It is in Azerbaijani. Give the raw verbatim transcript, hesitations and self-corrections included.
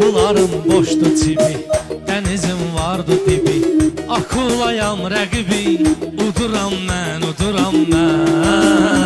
Suların boşdu cibi, dənizin vardı dibi. Akulayam rəqibi, uduram mən, uduram mən.